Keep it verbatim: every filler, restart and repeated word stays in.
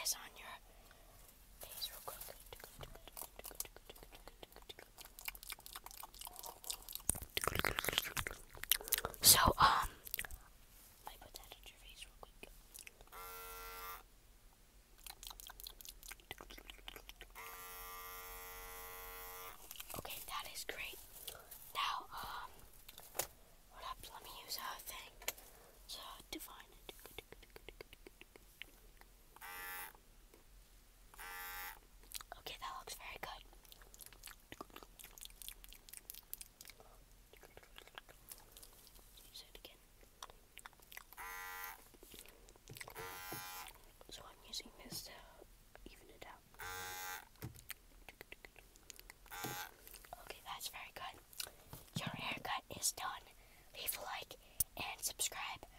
this on your face real quick. So, um, I put that on your face real quick. Okay, that is great. Now, um, what up? Let me use a thing to define it. Okay, that looks very good. Use it again. So I'm using this to even it out. Okay, that's very good. Your haircut is done. Leave a like and subscribe.